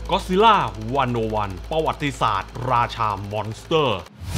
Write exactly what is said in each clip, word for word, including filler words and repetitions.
Godzilla หนึ่งศูนย์หนึ่งประวัติศาสตร์ราชามอนสเตอร์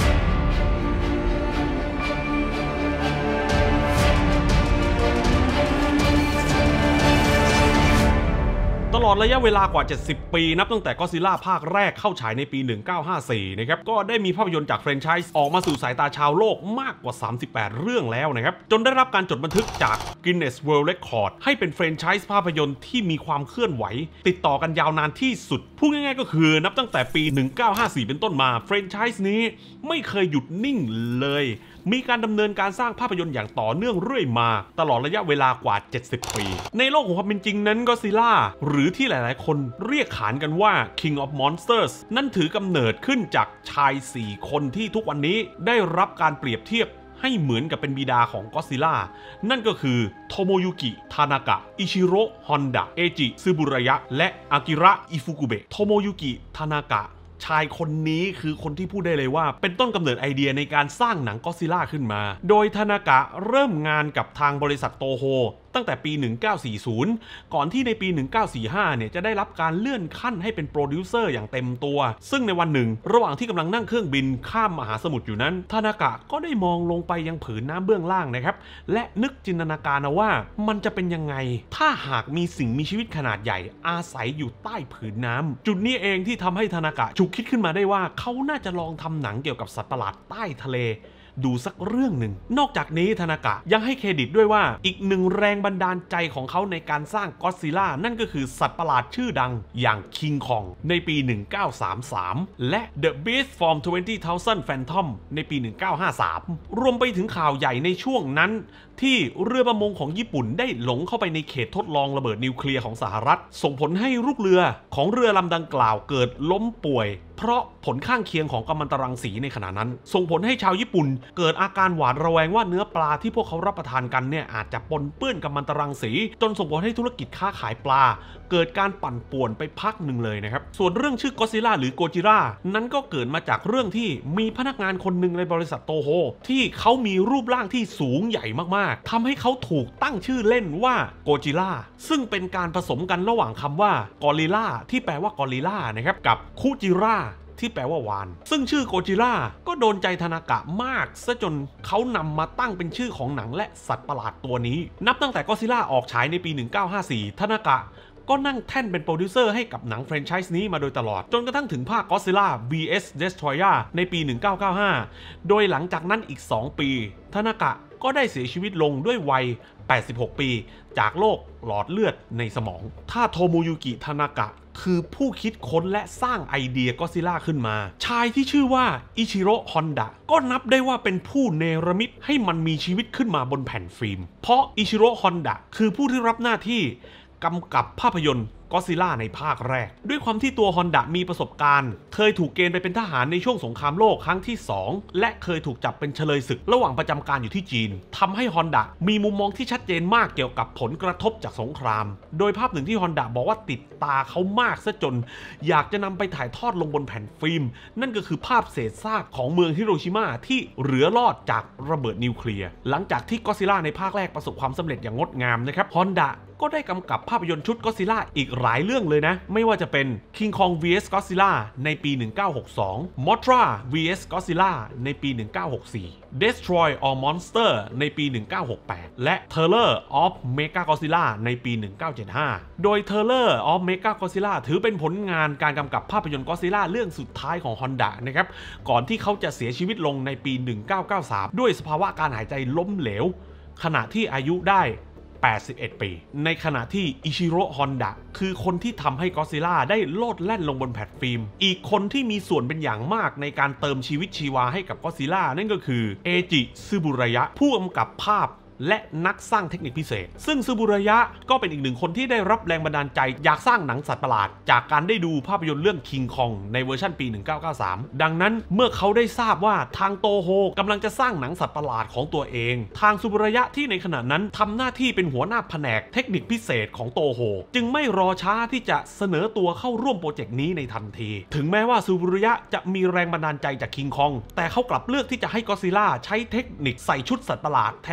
ตลอดระยะเวลากว่า เจ็ดสิบ ปีนับตั้งแต่ Godzilla ภาคแรกเข้าฉายในปี หนึ่งเก้าห้าสี่ นะครับก็ได้มีภาพยนตร์จากแฟรนไชส์ออกมาสู่สายตาชาวโลกมากกว่า สามสิบแปด เรื่องแล้วนะครับจนได้รับการจดบันทึกจาก Guinness World Record ให้เป็นแฟรนไชส์ภาพยนตร์ที่มีความเคลื่อนไหวติดต่อกันยาวนานที่สุดพูดง่ายๆก็คือนับตั้งแต่ปี หนึ่งเก้าห้าสี่ เป็นต้นมาแฟรนไชส์นี้ไม่เคยหยุดนิ่งเลยมีการดำเนินการสร้างภาพยนตร์อย่างต่อเนื่องเรื่อยมาตลอดระยะเวลากว่า เจ็ดสิบ ปีในโลกของความเป็นจริงนั้น Godzilla หรือที่หลายๆคนเรียกขานกันว่า King of Monsters นั่นถือกำเนิดขึ้นจากชาย สี่ คนที่ทุกวันนี้ได้รับการเปรียบเทียบให้เหมือนกับเป็นบิดาของ Godzilla นั่นก็คือโทโมยุกิ ทานากะ อิชิโร่ ฮอนดะ เอจิ ซึบุระยะ และอากิระ อิฟุกุเบะ โทโมยุกิ ทานากะชายคนนี้คือคนที่พูดได้เลยว่าเป็นต้นกำเนิดไอเดียในการสร้างหนังก็อดซิลล่าขึ้นมาโดยทานากะเริ่มงานกับทางบริษัทโตโฮตั้งแต่ปี หนึ่งเก้าสี่ศูนย์ ก่อนที่ในปี หนึ่งเก้าสี่ห้า เนี่ยจะได้รับการเลื่อนขั้นให้เป็นโปรดิวเซอร์อย่างเต็มตัวซึ่งในวันหนึ่งระหว่างที่กำลังนั่งเครื่องบินข้ามมหาสมุทรอยู่นั้นทานากะก็ได้มองลงไปยังผืนน้ำเบื้องล่างนะครับและนึกจินตนาการนะว่ามันจะเป็นยังไงถ้าหากมีสิ่งมีชีวิตขนาดใหญ่อาศัยอยู่ใต้ผืนน้ำจุดนี้เองที่ทำให้ทานากะฉุกคิดขึ้นมาได้ว่าเขาน่าจะลองทำหนังเกี่ยวกับสัตว์ประหลาดใต้ทะเลดูสักเรื่องหนึ่งนอกจากนี้ทานากะยังให้เครดิตด้วยว่าอีกหนึ่งแรงบันดาลใจของเขาในการสร้างก็อดซิลล่านั่นก็คือสัตว์ประหลาดชื่อดังอย่างคิงคองในปี หนึ่งเก้าสามสาม และ The Beast from ยี่สิบ thousand Phantom ในปี หนึ่งเก้าห้าสาม รวมไปถึงข่าวใหญ่ในช่วงนั้นที่เรือประมงของญี่ปุ่นได้หลงเข้าไปในเขตทดลองระเบิดนิวเคลียร์ของสหรัฐส่งผลให้ลูกเรือของเรือลำดังกล่าวเกิดล้มป่วยเพราะผลข้างเคียงของกัมมันตรังสีในขณะนั้นส่งผลให้ชาวญี่ปุ่นเกิดอาการหวาดระแวงว่าเนื้อปลาที่พวกเขารับประทานกันเนี่ยอาจจะปนเปื้อนกัมมันตรังสีจนส่งผลให้ธุรกิจค้าขายปลาเกิดการปั่นป่วนไปพักหนึ่งเลยนะครับส่วนเรื่องชื่อก็อดซิลล่าหรือโกจิร่านั้นก็เกิดมาจากเรื่องที่มีพนักงานคนหนึ่งในบริษัทโตโฮที่เขามีรูปร่างที่สูงใหญ่มากๆทำให้เขาถูกตั้งชื่อเล่นว่าโกจิร่าซึ่งเป็นการผสมกันระหว่างคำว่ากอริลล่าที่แปลว่ากอริลล่านะครับกับคุจิร่าที่แปลว่าวานซึ่งชื่อโกจิร่าก็โดนใจทานากะมากซะจนเขานำมาตั้งเป็นชื่อของหนังและสัตว์ประหลาดตัวนี้นับตั้งแต่ก็อดซิลล่าออกฉายในปี หนึ่งเก้าห้าสี่ ทานากะก็นั่งแท่นเป็นโปรดิวเซอร์ให้กับหนังแฟรนไชส์นี้มาโดยตลอดจนกระทั่งถึงภาค Godzilla วี เอส Destroyer ในปี หนึ่งเก้าเก้าห้า โดยหลังจากนั้นอีก สอง ปีทานากะก็ได้เสียชีวิตลงด้วยวัย แปดสิบหก ปีจากโรคหลอดเลือดในสมองถ้าโทโมยุกิ ทานากะคือผู้คิดค้นและสร้างไอเดียก็อดซิลล่าขึ้นมาชายที่ชื่อว่าอิชิโร่ ฮอนดะก็นับได้ว่าเป็นผู้เนรมิตให้มันมีชีวิตขึ้นมาบนแผ่นฟิล์มเพราะอิชิโร่ ฮอนดะคือผู้ที่รับหน้าที่กำกับภาพยนตร์ก็อดซิลล่าในภาคแรกด้วยความที่ตัวฮอนดะมีประสบการณ์เคยถูกเกณฑ์ไปเป็นทหารในช่วงสงครามโลกครั้งที่สองและเคยถูกจับเป็นเฉลยศึกระหว่างประจำการอยู่ที่จีนทำให้ฮอนดะมีมุมมองที่ชัดเจนมากเกี่ยวกับผลกระทบจากสงครามโดยภาพหนึ่งที่ฮอนดะบอกว่าติดตาเขามากซะจนอยากจะนำไปถ่ายทอดลงบนแผ่นฟิล์มนั่นก็คือภาพเศษซากของเมืองฮิโรชิมาที่เหลือรอดจากระเบิดนิวเคลียร์หลังจากที่ก็อดซิลล่าในภาคแรกประสบความสำเร็จอย่างงดงามนะครับฮอนดะก็ได้กำกับภาพยนตร์ชุดก็อดซิลล่าอีกหลายเรื่องเลยนะไม่ว่าจะเป็น King Kong วี เอส Godzilla ในปี หนึ่งเก้าหกสอง Mothra วี เอส Godzilla ในปี หนึ่งเก้าหกสี่ Destroy All Monster ในปี หนึ่งเก้าหกแปด และ Terror of Mechagodzilla ในปี หนึ่งเก้าเจ็ดห้า โดย Terror of Mechagodzilla ถือเป็นผลงานการกำกับภาพยนตร์ก็อดซิลล่าเรื่องสุดท้ายของ Honda นะครับก่อนที่เขาจะเสียชีวิตลงในปี หนึ่งเก้าเก้าสาม ด้วยสภาวะการหายใจล้มเหลวขณะที่อายุได้แปดสิบเอ็ด ปีในขณะที่อิชิโร่ ฮอนดะคือคนที่ทำให้ก็อดซิลล่าได้โลดแล่นลงบนแผ่นฟิล์มอีกคนที่มีส่วนเป็นอย่างมากในการเติมชีวิตชีวาให้กับก็อดซิลล่านั่นก็คือเอจิ ซึบุระยะผู้กำกับภาพและนักสร้างเทคนิคพิเศษซึ่งซึบุระยะก็เป็นอีกหนึ่งคนที่ได้รับแรงบันดาลใจอยากสร้างหนังสัตว์ประหลาดจากการได้ดูภาพยนตร์เรื่องคิงคองในเวอร์ชันปี หนึ่งเก้าเก้าสาม ดังนั้นเมื่อเขาได้ทราบว่าทางโตโฮกำลังจะสร้างหนังสัตว์ประหลาดของตัวเองทางซึบุระยะที่ในขณะนั้นทำหน้าที่เป็นหัวหน้าแผนกเทคนิคพิเศษของโตโฮจึงไม่รอช้าที่จะเสนอตัวเข้าร่วมโปรเจกต์นี้ในทันทีถึงแม้ว่าซึบุระยะจะมีแรงบันดาลใจจากคิงคองแต่เขากลับเลือกที่จะให้ก็อดซิลล่าใช้เทคนิคใส่ชุดสัตว์ประหลาดแทนที่จะใช้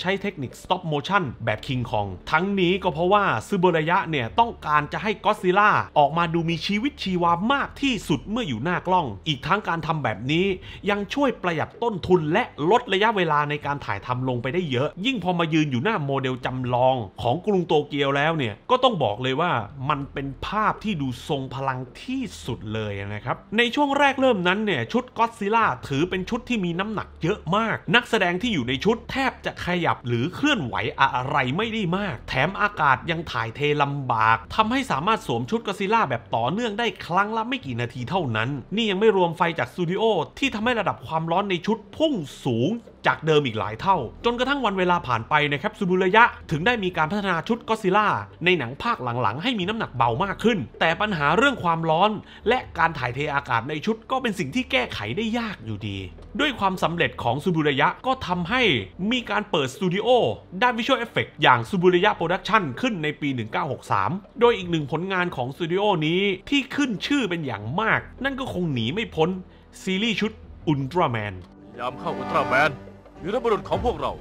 ช้เทคนิค stop motion แบบ King Kong ทั้งนี้ก็เพราะว่าซึโบระยะเนี่ยต้องการจะให้ก็อดซิลล่าออกมาดูมีชีวิตชีวามากที่สุดเมื่ออยู่หน้ากล้องอีกทั้งการทำแบบนี้ยังช่วยประหยัดต้นทุนและลดระยะเวลาในการถ่ายทำลงไปได้เยอะยิ่งพอมายืนอยู่หน้าโมเดลจำลองของกรุงโตเกียวแล้วเนี่ยก็ต้องบอกเลยว่ามันเป็นภาพที่ดูทรงพลังที่สุดเลยนะครับในช่วงแรกเริ่มนั้นเนี่ยชุดก็อดซิลล่าถือเป็นชุดที่มีน้ำหนักเยอะมากนักแสดงที่อยู่ในชุดแทบจะขยับหรือเคลื่อนไหวอะไรไม่ได้มากแถมอากาศยังถ่ายเทลำบากทำให้สามารถสวมชุดก็อดซิลล่าแบบต่อเนื่องได้ครั้งละไม่กี่นาทีเท่านั้นนี่ยังไม่รวมไฟจากสตูดิโอที่ทำให้ระดับความร้อนในชุดพุ่งสูงจากเดิมอีกหลายเท่าจนกระทั่งวันเวลาผ่านไปนะครับซูบุระยะถึงได้มีการพัฒนาชุดก็อดซิลล่าในหนังภาคหลังๆให้มีน้ำหนักเบามากขึ้นแต่ปัญหาเรื่องความร้อนและการถ่ายเทอากาศในชุดก็เป็นสิ่งที่แก้ไขได้ยากอยู่ดีด้วยความสำเร็จของซูบุระยะก็ทำให้มีการเปิดสตูดิโอด้านวิชวลเอฟเฟกต์อย่างซูบุระยะโปรดักชั่นขึ้นในปีหนึ่งเก้าหกสามโดยอีกหนึ่งผลงานของสตูดิโอนี้ที่ขึ้นชื่อเป็นอย่างมากนั่นก็คงหนีไม่พ้นซีรีส์ชุดอุลตร้าแมนยามเข้าอุลตร้าแมนวีรบุรุษของพวกเรา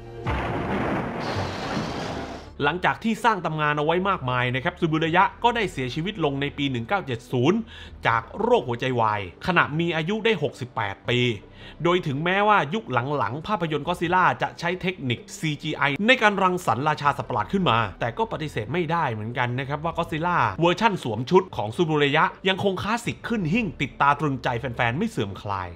หลังจากที่สร้างตำนานเอาไว้มากมายนะครับซูบุระยะก็ได้เสียชีวิตลงในปีหนึ่งเก้าเจ็ดศูนย์จากโรคหัวใจวายขณะมีอายุได้หกสิบแปดปีโดยถึงแม้ว่ายุคหลังๆภาพยนตร์ก็อดซิลล่าจะใช้เทคนิค ซี จี ไอ ในการรังสรรค์ราชาสัตว์ประหลาดขึ้นมาแต่ก็ปฏิเสธไม่ได้เหมือนกันนะครับว่าก็อดซิลล่าเวอร์ชั่นสวมชุดของซูบุระยะยังคงคลาสสิกขึ้นหิ่งติดตาตรึงใจแฟนๆไม่เสื่อมคลาย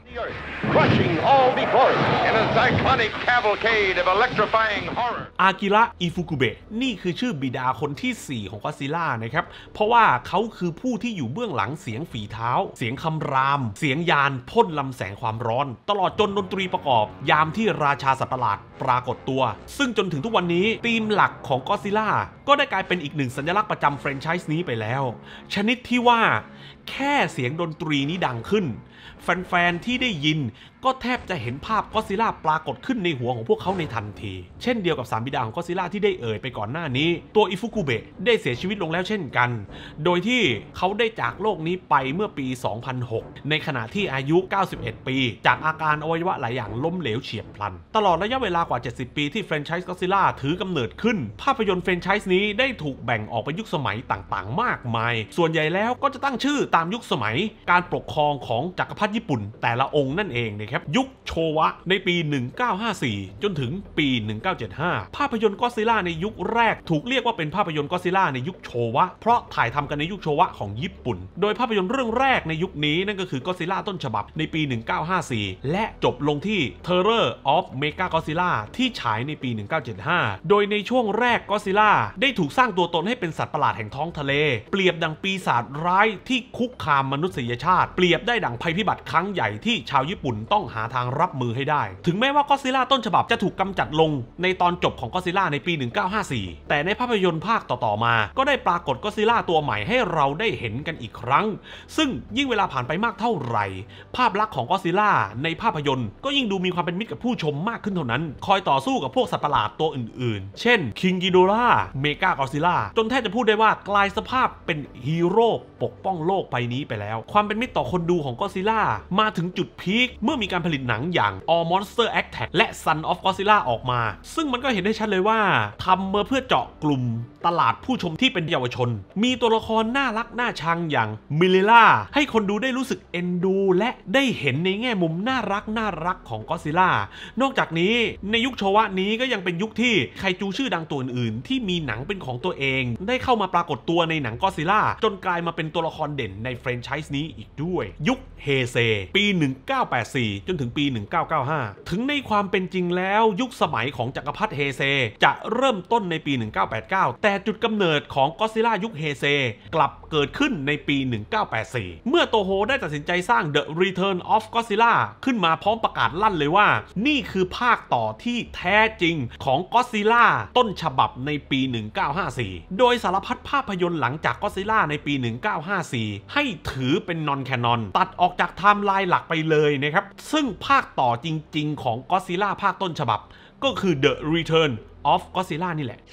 อากิระ อิฟุกุเบะนี่คือชื่อบิดาคนที่สี่ของก็อดซิลล่านะครับเพราะว่าเขาคือผู้ที่อยู่เบื้องหลังเสียงฝีเท้าเสียงคำรามเสียงยานพ่นลำแสงความร้อนตลอดจนดนตรีประกอบยามที่ราชาสัตว์ประหลาดปรากฏตัวซึ่งจนถึงทุกวันนี้ธีมหลักของก็อดซิลล่าก็ได้กลายเป็นอีกหนึ่งสัญลักษณ์ประจำแฟรนไชส์นี้ไปแล้วชนิดที่ว่าแค่เสียงดนตรีนี้ดังขึ้นแฟนๆที่ได้ยินก็แทบจะเห็นภาพก็อดซิลล่าปรากฏขึ้นในหัวของพวกเขาในทันทีเช่นเดียวกับสามบิดาของก็อดซิลล่าที่ได้เอ่ยไปก่อนหน้านี้ตัวอิฟุกุเบะได้เสียชีวิตลงแล้วเช่นกันโดยที่เขาได้จากโลกนี้ไปเมื่อปี สองพันหก ในขณะที่อายุ เก้าสิบเอ็ด ปีจากอาการอวัยวะหลายอย่างล้มเหลวเฉียบพลันตลอดระยะเวลากว่า เจ็ดสิบ ปีที่แฟรนไชส์ก็อดซิลล่าถือกำเนิดขึ้นภาพยนตร์แฟรนไชส์นี้ได้ถูกแบ่งออกเป็นยุคสมัยต่างๆมากมายส่วนใหญ่แล้วก็จะตั้งชื่อตามยุคสมัยการปกครองของจักรพรรดิญี่ปุ่นแต่ละองค์นั่นเองนะครับยุคโชวะในปีหนึ่งเก้าห้าสี่จนถึงปีหนึ่งเก้าเจ็ดห้าภาพยนตร์ก็อดซิลล่าในยุคแรกถูกเรียกว่าเป็นภาพยนตร์ก็อดซิลล่าในยุคโชวะเพราะถ่ายทำกันในยุคโชวะของญี่ปุ่นโดยภาพยนตร์เรื่องแรกในยุคนี้นั่นก็คือก็อดซิลล่าต้นฉบับในปีหนึ่งเก้าห้าสี่และจบลงที่ Terror of Mechagodzilla ที่ฉายในปีหนึ่งเก้าเจ็ดห้าโดยในช่วงแรกก็อดซิลล่าได้ถูกสร้างตัวตนให้เป็นสัตว์ประหลาดแห่งท้องทะเลเปรียบดังปีศาจร้ายที่คุกคามมนุษยชาติเปรียบได้ดังภัยพิบัติครั้งใหญ่ที่ชาวญี่ปุ่นต้องหาทางรับมือให้ได้ถึงแม้ว่าก็อดซิลล่าต้นฉบับจะถูกกำจัดลงในตอนจบของก็อดซิลล่าในปีหนึ่งเก้าห้าสี่แต่ในภาพยนตร์ภาคต่อๆมาก็ได้ปรากฏก็อดซิลล่าตัวใหม่ให้เราได้เห็นกันอีกครั้งซึ่งยิ่งเวลาผ่านไปมากเท่าไหร่ภาพลักษณ์ของก็อดซิลล่าในภาพยนตร์ก็ยิ่งดูมีความเป็นมิตรกับผู้ชมมากขึ้นเท่านั้นคอยต่อสู้กับพวกสัตว์ประหลาดตัวอื่นๆเช่นคิงกิโดราเมกาก็อดซิลล่าจนแทบจะพูดได้ว่ากลายสภาพเป็นฮีโร่ปกป้องโลกใบนี้ไปแล้วความเป็นมิตรต่อคนดูของก็อดซิลล่ามาถึงจุดพีคเมื่อมีการผลิตหนังอย่าง All Monster Attack และ Son of Godzilla ออกมาซึ่งมันก็เห็นได้ชัดเลยว่าทำมาเพื่อเจาะกลุ่มตลาดผู้ชมที่เป็นเยาวชนมีตัวละครน่ารักน่าชังอย่างมิเลล่าให้คนดูได้รู้สึกเอ็นดูและได้เห็นในแง่มุมน่ารักน่ารักของก็อดซิลล่านอกจากนี้ในยุคโชวะนี้ก็ยังเป็นยุคที่ไคจูชื่อดังตัวอื่นๆที่มีหนังเป็นของตัวเองได้เข้ามาปรากฏตัวในหนังก็อดซิลล่าจนกลายมาเป็นตัวละครเด่นในแฟรนไชส์นี้อีกด้วยยุคเฮเซปีหนึ่งเก้าแปดสี่จนถึงปีหนึ่งเก้าเก้าห้าถึงในความเป็นจริงแล้วยุคสมัยของจักรพรรดิเฮเซจะเริ่มต้นในปีหนึ่งเก้าแปดเก้าแต่จุดกำเนิดของก็อดซิลล่ายุคเฮเซกลับเกิดขึ้นในปีหนึ่งเก้าแปดสี่เมื่อโตโฮได้ตัดสินใจสร้าง The Return of Godzilla ขึ้นมาพร้อมประกาศลั่นเลยว่านี่คือภาคต่อที่แท้จริงของก็อดซิลล่าต้นฉบับในปีหนึ่งเก้าห้าสี่โดยสารพัดภาพยนตร์หลังจากก็อดซิลล่าในปีหนึ่งเก้าห้าสี่ให้ถือเป็นนอนแคนนอนตัดออกจากไทม์ไลน์หลักไปเลยนะครับซึ่งภาคต่อจริงๆของก็อดซิลล่าภาคต้นฉบับก็คือ The Return of Godzilla นี่แหละ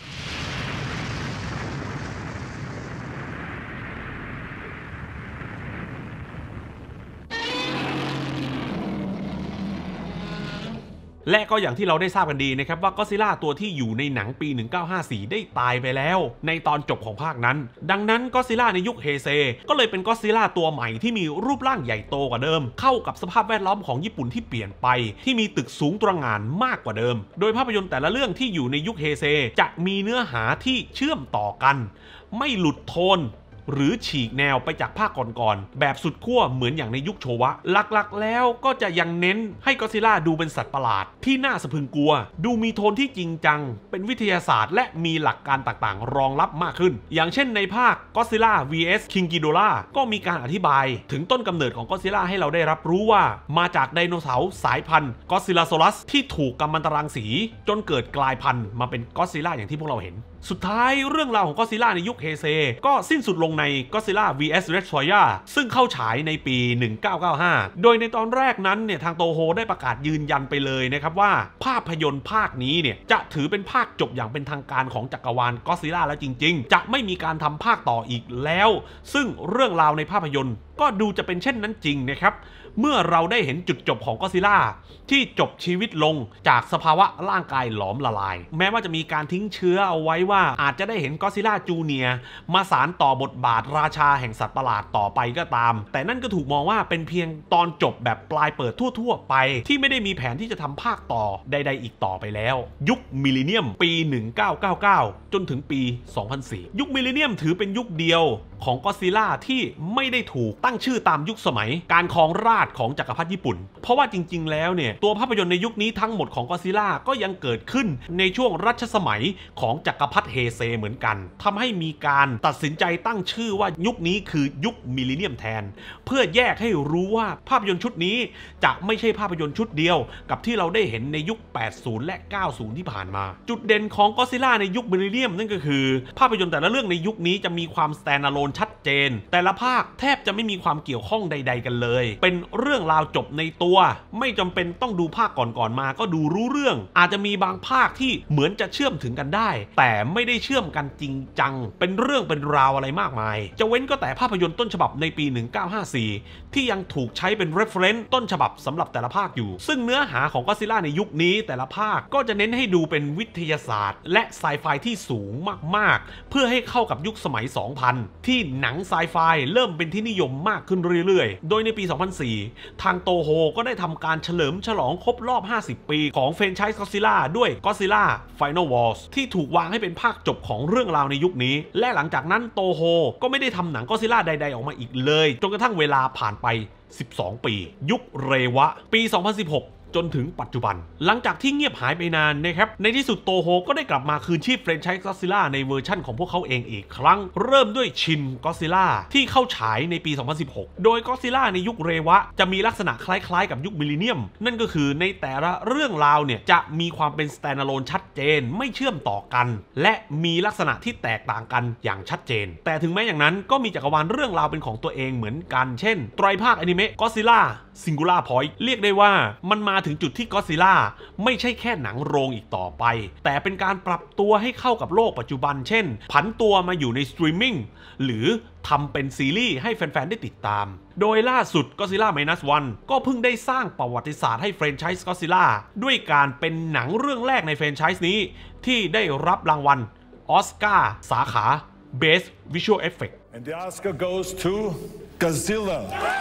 และก็อย่างที่เราได้ทราบกันดีนะครับว่าก็อดซิลล่าตัวที่อยู่ในหนังปีหนึ่งเก้าห้าสี่ได้ตายไปแล้วในตอนจบของภาคนั้นดังนั้นก็อดซิลล่าในยุคเฮเซก็เลยเป็นก็อดซิลล่าตัวใหม่ที่มีรูปร่างใหญ่โตกว่าเดิมเข้ากับสภาพแวดล้อมของญี่ปุ่นที่เปลี่ยนไปที่มีตึกสูงตระหง่านมากกว่าเดิมโดยภาพยนตร์แต่ละเรื่องที่อยู่ในยุคเฮเซจะมีเนื้อหาที่เชื่อมต่อกันไม่หลุดโทนหรือฉีกแนวไปจากภาคก่อนๆแบบสุดขั้วเหมือนอย่างในยุคโชวะหลักๆแล้วก็จะยังเน้นให้ก็อดซิลล่าดูเป็นสัตว์ประหลาดที่น่าสะพรึงกลัวดูมีโทนที่จริงจังเป็นวิทยาศาสตร์และมีหลักการต่างๆรองรับมากขึ้นอย่างเช่นในภาคก็อดซิลล่า วี เอส King Ghidorah ก็มีการอธิบายถึงต้นกำเนิดของก็อดซิลล่าให้เราได้รับรู้ว่ามาจากไดโนเสาร์สายพันธุ์ก็อดซิลลาโซลัสที่ถูกกัมมันตรังสีจนเกิดกลายพันธุ์มาเป็นก็อดซิลล่าอย่างที่พวกเราเห็นสุดท้ายเรื่องราวของก็อดซิลล่าในยุคเฮเซก็สิ้นสุดลงในก็อดซิลล่า วี เอส Red Soya ซึ่งเข้าฉายในปีหนึ่งเก้าเก้าห้าโดยในตอนแรกนั้นเนี่ยทางโตโฮได้ประกาศยืนยันไปเลยนะครับว่าภาพยนตร์ภาคนี้เนี่ยจะถือเป็นภาคจบอย่างเป็นทางการของจักรวาลก็อดซิลล่าแล้วจริงๆจะไม่มีการทำภาคต่ออีกแล้วซึ่งเรื่องราวในภาพยนตร์ก็ดูจะเป็นเช่นนั้นจริงนะครับเมื่อเราได้เห็นจุดจบของก็อดซิลล่าที่จบชีวิตลงจากสภาวะร่างกายหลอมละลายแม้ว่าจะมีการทิ้งเชื้อเอาไว้ว่าอาจจะได้เห็นก็อดซิลล่าจูเนียร์มาสานต่อบทบาทราชาแห่งสัตว์ประหลาดต่อไปก็ตามแต่นั่นก็ถูกมองว่าเป็นเพียงตอนจบแบบปลายเปิดทั่วๆไปที่ไม่ได้มีแผนที่จะทำภาคต่อใดๆอีกต่อไปแล้วยุคมิลเลนเนียมปีหนึ่งเก้าเก้าเก้าจนถึงปีสองพันสี่ยุคมิลเลนเนียมถือเป็นยุคเดียวของก็อดซิลล่าที่ไม่ได้ถูกตั้งชื่อตามยุคสมัยการครองราชย์ของจักรพรรดิญี่ปุ่นเพราะว่าจริงๆแล้วเนี่ยตัวภาพยนตร์ในยุคนี้ทั้งหมดของก็อดซิลล่าก็ยังเกิดขึ้นในช่วงรัชสมัยของจักรพรรดิเฮเซเหมือนกันทำให้มีการตัดสินใจตั้งชื่อว่ายุคนี้คือยุคมิลเลนเนียมแทนเพื่อแยกให้รู้ว่าภาพยนตร์ชุดนี้จะไม่ใช่ภาพยนตร์ชุดเดียวกับที่เราได้เห็นในยุคแปดสิบและเก้าสิบที่ผ่านมาจุดเด่นของก็อดซิลล่าในยุคมิลเลนเนียมนั่นก็คือภาพยนตร์แต่ละเรื่องในยุคนี้จะมีความ standalone ชัดเจนแต่ละภาคแทบจะไม่มีความเกี่ยวข้องใดๆกันเลยเป็นเรื่องราวจบในตัวไม่จำเป็นต้องดูภาคก่อนๆมาก็ดูรู้เรื่องอาจจะมีบางภาคที่เหมือนจะเชื่อมถึงกันได้แต่ไม่ได้เชื่อมกันจริงจังเป็นเรื่องเป็นราวอะไรมากมายจะเว้นก็แต่ภาพยนตร์ต้นฉบับในปีหนึ่งเก้าห้าสี่ที่ยังถูกใช้เป็น reference ต้นฉบับสำหรับแต่ละภาคอยู่ซึ่งเนื้อหาของก็อดซิลล่าในยุคนี้แต่ละภาคก็จะเน้นให้ดูเป็นวิทยาศาสตร์และไซไฟที่สูงมากๆเพื่อให้เข้ากับยุคสมัย สองพัน ที่หนังไซไฟเริ่มเป็นที่นิยมมากขึ้นเรื่อยๆโดยในปี สองพันสี่ ทางโตโฮก็ได้ทำการเฉลิมฉลองครบรอบ ห้าสิบ ปีของแฟรนไชส์ก็อดซิลล่าด้วยก็อดซิลล่า Final Wars ที่ถูกวางให้เป็นภาคจบของเรื่องราวในยุคนี้และหลังจากนั้นโตโฮก็ไม่ได้ทำหนังก็อดซิลล่าใดๆออกมาอีกเลยจนกระทั่งเวลาผ่านไปสิบสองปียุคเรวะปี สองพันสิบหกจนถึงปัจจุบันหลังจากที่เงียบหายไปนานนะครับในที่สุดโตโฮก็ได้กลับมาคืนชีพแฟรนไชส์ก็อดซิลล่าในเวอร์ชั่นของพวกเขาเองอีกครั้งเริ่มด้วยชินก็อดซิลล่าที่เข้าฉายในปี สองพันสิบหกโดยก็อดซิลล่าในยุคเรวะจะมีลักษณะคล้ายๆกับยุคมิลเลนเนียมนั่นก็คือในแต่ละเรื่องราวเนี่ยจะมีความเป็น standalone ชัดเจนไม่เชื่อมต่อกันและมีลักษณะที่แตกต่างกันอย่างชัดเจนแต่ถึงแม้อย่างนั้นก็มีจักรวาลเรื่องราวเป็นของตัวเองเหมือนกันเช่นไตรภาคอนิเมะก็อดซิลล่าSingular Point เรียกได้ว่ามันมาถึงจุดที่ก็อดซิลล่าไม่ใช่แค่หนังโรงอีกต่อไปแต่เป็นการปรับตัวให้เข้ากับโลกปัจจุบันเช่นผันตัวมาอยู่ในสตรีมมิ่งหรือทำเป็นซีรีส์ให้แฟนๆได้ติดตามโดยล่าสุด Godzilla ไมนัส วัน ก็เพิ่งได้สร้างประวัติศาสตร์ให้แฟรนไชส์ Godzilla ด้วยการเป็นหนังเรื่องแรกในแฟรนไชส์นี้ที่ได้รับรางวัลออสการ์สาขา Best Visual Effect And the Oscar goes to Godzilla.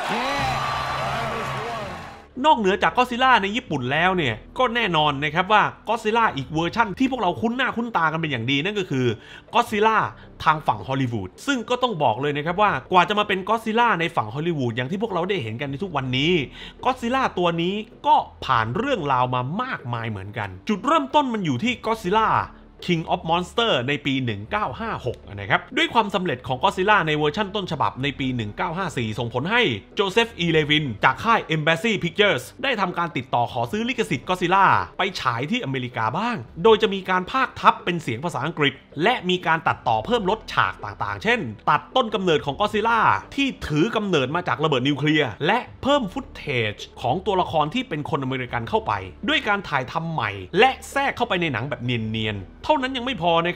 นอกเหนือจากก็อดซิลล่าในญี่ปุ่นแล้วเนี่ยก็แน่นอนนะครับว่าก็อดซิลล่าอีกเวอร์ชั่นที่พวกเราคุ้นหน้าคุ้นตากันเป็นอย่างดีนั่นก็คือก็อดซิลล่าทางฝั่งฮอลลีวูดซึ่งก็ต้องบอกเลยนะครับว่ากว่าจะมาเป็นก็อดซิลล่าในฝั่งฮอลลีวูดอย่างที่พวกเราได้เห็นกันในทุกวันนี้ก็อดซิลล่าตัวนี้ก็ผ่านเรื่องราวมามากมายเหมือนกันจุดเริ่มต้นมันอยู่ที่ก็อดซิลล่าKing of Monster ในปี หนึ่งเก้าห้าหก นะครับด้วยความสำเร็จของก็อดซิลล่าในเวอร์ชั่นต้นฉบับในปี หนึ่งเก้าห้าสี่ ส่งผลให้โจเซฟ อี เลวินจากค่าย Embassy Pictures ได้ทำการติดต่อขอซื้อลิขสิทธิ์ก็อดซิลล่าไปฉายที่อเมริกาบ้างโดยจะมีการพากย์ทับเป็นเสียงภาษาอังกฤษและมีการตัดต่อเพิ่มลดฉากต่างๆเช่นตัดต้นกำเนิดของก็อดซิลล่าที่ถือกำเนิดมาจากระเบิดนิวเคลียร์และเพิ่มฟุตเทจของตัวละครที่เป็นคนอเมริกันเข้าไปด้วยการถ่ายทำใหม่และแทรกเข้าไปในหนังแบบเนียนๆเท่านั้นยังไม่พอนะครับ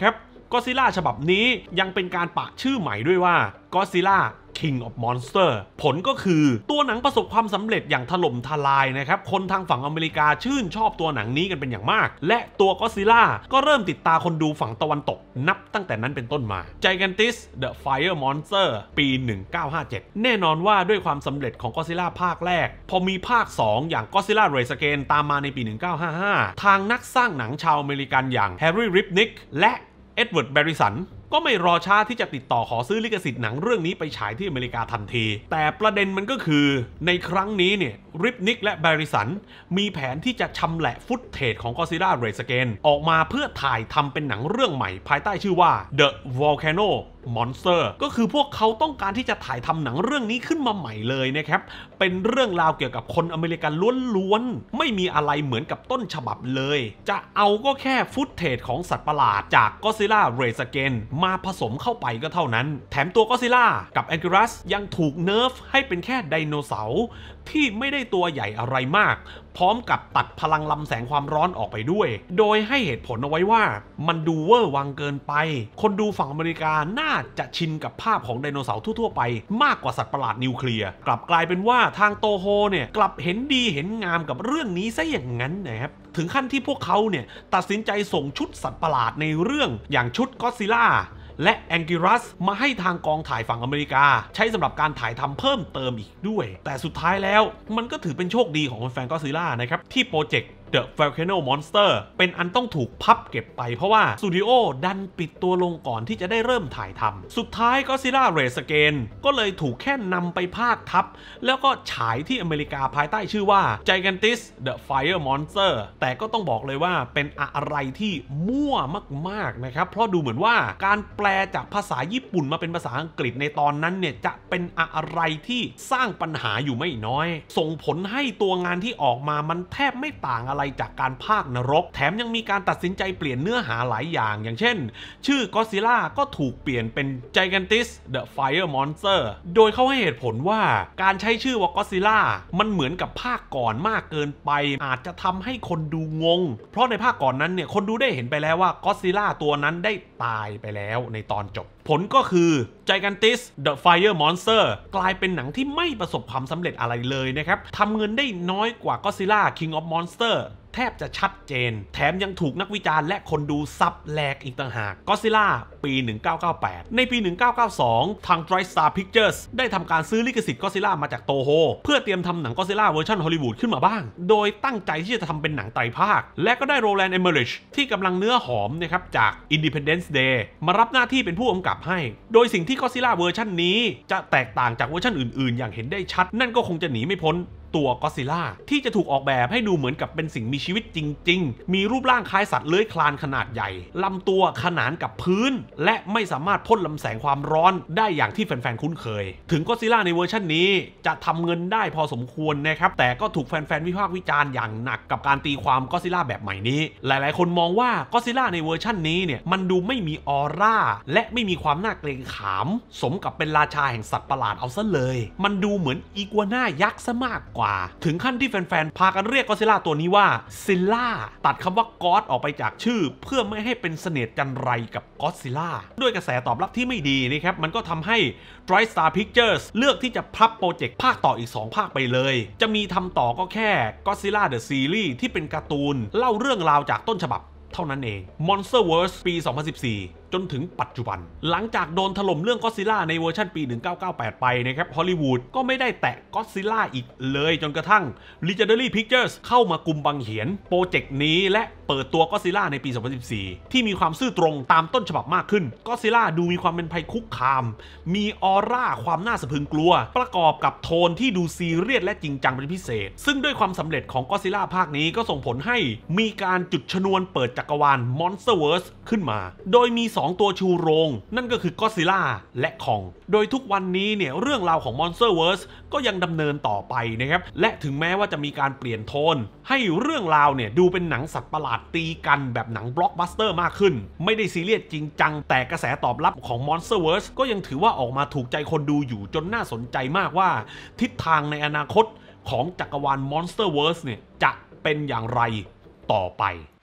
Godzilla ฉบับนี้ยังเป็นการปะชื่อใหม่ด้วยว่า Godzilla King of Monster ผลก็คือตัวหนังประสบความสำเร็จอย่างถล่มทลายนะครับคนทางฝั่งอเมริกาชื่นชอบตัวหนังนี้กันเป็นอย่างมากและตัว Godzilla ก็เริ่มติดตาคนดูฝั่งตะวันตกนับตั้งแต่นั้นเป็นต้นมา Gigantis the Fire Monster ปี หนึ่งเก้าห้าเจ็ด แน่นอนว่าด้วยความสำเร็จของ Godzilla ภาคแรกพอมีภาคสองอย่าง Godzilla Rise Again ตามมาในปี หนึ่งเก้าห้าห้า ทางนักสร้างหนังชาวอเมริกันอย่าง Harry Ripnick และเอ็ดเวิร์ด แบริสันก็ไม่รอช้าที่จะติดต่อขอซื้อลิขสิทธิ์หนังเรื่องนี้ไปฉายที่อเมริกาทันทีแต่ประเด็นมันก็คือในครั้งนี้เนี่ยริปนิกและแบริสันมีแผนที่จะชำแหละฟุตเทจของ Godzilla Rise Again ออกมาเพื่อถ่ายทำเป็นหนังเรื่องใหม่ภายใต้ชื่อว่า The Volcano Monster ก็คือพวกเขาต้องการที่จะถ่ายทำหนังเรื่องนี้ขึ้นมาใหม่เลยนะครับเป็นเรื่องราวเกี่ยวกับคนอเมริกันล้วนๆไม่มีอะไรเหมือนกับต้นฉบับเลยจะเอาก็แค่ฟุตเทจของสัตว์ประหลาดจาก Godzilla Rise Again มาผสมเข้าไปก็เท่านั้นแถมตัว Godzilla กับ Anguirus ยังถูกเนิร์ฟให้เป็นแค่ไดโนเสาร์ที่ไม่ได้ตัวใหญ่อะไรมากพร้อมกับตัดพลังลำแสงความร้อนออกไปด้วยโดยให้เหตุผลเอาไว้ว่ามันดูเวอร์วังเกินไปคนดูฝั่งอเมริกาน่าจะชินกับภาพของไดโนเสาร์ทั่วๆไปมากกว่าสัตว์ประหลาดนิวเคลียร์กลับกลายเป็นว่าทางโตโฮเนี่ยกลับเห็นดีเห็นงามกับเรื่องนี้ซะอย่างนั้นนะครับถึงขั้นที่พวกเขาเนี่ยตัดสินใจส่งชุดสัตว์ประหลาดในเรื่องอย่างชุดก็อดซิลล่าและแองกิรัสมาให้ทางกองถ่ายฝั่งอเมริกาใช้สำหรับการถ่ายทำเพิ่มเติมอีกด้วยแต่สุดท้ายแล้วมันก็ถือเป็นโชคดีของแฟนก็อดซิลล่านะครับที่โปรเจกต์ The Volcano Monster เป็นอันต้องถูกพับเก็บไปเพราะว่าสตูดิโอดันปิดตัวลงก่อนที่จะได้เริ่มถ่ายทำสุดท้าย Godzilla Rise Again ก็เลยถูกแค่นำไปพากทับแล้วก็ฉายที่อเมริกาภายใต้ชื่อว่า Gigantis the Fire Monster แต่ก็ต้องบอกเลยว่าเป็นอะไรที่มั่วมากๆนะครับเพราะดูเหมือนว่าการแปลจากภาษาญี่ปุ่นมาเป็นภาษาอังกฤษในตอนนั้นเนี่ยจะเป็นอะไรที่สร้างปัญหาอยู่ไม่น้อยส่งผลให้ตัวงานที่ออกมามันแทบไม่ต่างอะไรจากการพากย์นรกแถมยังมีการตัดสินใจเปลี่ยนเนื้อหาหลายอย่างอย่างเช่นชื่อ Godzilla ก็ถูกเปลี่ยนเป็น Gigantis the Fire Monster โดยเขาให้เหตุผลว่าการใช้ชื่อว่า Godzilla มันเหมือนกับภาคก่อนมากเกินไปอาจจะทำให้คนดูงงเพราะในภาคก่อนนั้นเนี่ยคนดูได้เห็นไปแล้วว่า Godzilla ตัวนั้นได้ตายไปแล้วในตอนจบผลก็คือ Gigantis the Fire Monster กลายเป็นหนังที่ไม่ประสบความสำเร็จอะไรเลยนะครับทำเงินได้น้อยกว่า Godzilla King of Monster แทบจะชัดเจนแถมยังถูกนักวิจารณ์และคนดูซับแหลกอีกต่างหาก Godzilla ปี หนึ่งเก้าเก้าแปด ในปี หนึ่งเก้าเก้าสอง ทาง TriStar Pictures ได้ทำการซื้อลิขสิทธิ์ Godzilla มาจากโตโฮเพื่อเตรียมทำหนัง Godzilla เวอร์ชันฮอลลีวูดขึ้นมาบ้างโดยตั้งใจที่จะทำเป็นหนังไตรภาคและก็ได้โรแลนด์ เอเมอริชที่กำลังเนื้อหอมนะครับจาก Independence Day มารับหน้าที่เป็นผู้กำกับให้โดยสิ่งที่ Godzilla เวอร์ชันนี้จะแตกต่างจากเวอร์ชันอื่นๆอย่างเห็นได้ชัดนั่นก็คงจะหนีไม่พ้นตัวก็อดซิลล่าที่จะถูกออกแบบให้ดูเหมือนกับเป็นสิ่งมีชีวิตจริงๆมีรูปร่างคล้ายสัตว์เลื้อยคลานขนาดใหญ่ลำตัวขนานกับพื้นและไม่สามารถพ่นลำแสงความร้อนได้อย่างที่แฟนๆคุ้นเคยถึงก็อดซิลล่าในเวอร์ชันนี้จะทำเงินได้พอสมควรนะครับแต่ก็ถูกแฟนๆวิพากษ์วิจารณ์อย่างหนักกับการตีความก็อดซิลล่าแบบใหม่นี้หลายๆคนมองว่าก็อดซิลล่าในเวอร์ชันนี้เนี่ยมันดูไม่มีออร่าและไม่มีความน่าเกรงขามสมกับเป็นราชาแห่งสัตว์ประหลาดเอาซะเลยมันดูเหมือนอีกัวน่ายักษ์ซะมากกว่าถึงขั้นที่แฟนๆพากันเรียกก็อดซิลล่าตัวนี้ว่าซิลล่าตัดคำว่าก็อดออกไปจากชื่อเพื่อไม่ให้เป็นเสน่ห์จันไรกับก็อดซิลล่าด้วยกระแสตอบรับที่ไม่ดีนะครับมันก็ทำให้ TriStar Pictures เลือกที่จะพับโปรเจกต์ภาคต่ออีกสองภาคไปเลยจะมีทำต่อก็แค่ Godzilla the Series ที่เป็นการ์ตูนเล่าเรื่องราวจากต้นฉบับเท่านั้นเอง Monsterverse ปี สองพันสิบสี่จนถึงปัจจุบันหลังจากโดนถล่มเรื่องก็อดซิลล่าในเวอร์ชันปี หนึ่งเก้าเก้าแปด ไปนะครับฮอลลีวูดก็ไม่ได้แตะก็อดซิลล่าอีกเลยจนกระทั่ง Legendary Pictures เข้ามากุมบังเหียนโปรเจกต์นี้และเปิดตัวก็อดซิลล่าในปี สองพันสิบสี่ ที่มีความซื่อตรงตามต้นฉบับมากขึ้นก็อดซิลล่าดูมีความเป็นภัยคุกคามมีออร่าความน่าสะพรึงกลัวประกอบกับโทนที่ดูซีเรียสและจริงจังเป็นพิเศษซึ่งด้วยความสำเร็จของก็อดซิลล่าภาคนี้ก็ส่งผลให้มีการจุดชนวนเปิดจักรวาล Monsterverse ขึ้นมาโดยมีสองตัวชูโรงนั่นก็คือก็อดซิลล่าและคองโดยทุกวันนี้เนี่ยเรื่องราวของ Monsterverse ก็ยังดำเนินต่อไปนะครับและถึงแม้ว่าจะมีการเปลี่ยนโทนให้เรื่องราวเนี่ยดูเป็นหนังสัตว์ประหลาดตีกันแบบหนังบล็อกบัสเตอร์มากขึ้นไม่ได้ซีเรียสจริงจังแต่กระแสตอบรับของ Monsterverse ก็ยังถือว่าออกมาถูกใจคนดูอยู่จนน่าสนใจมากว่าทิศทางในอนาคตของจักรวาล Monsterverse เนี่ยจะเป็นอย่างไรต่อไป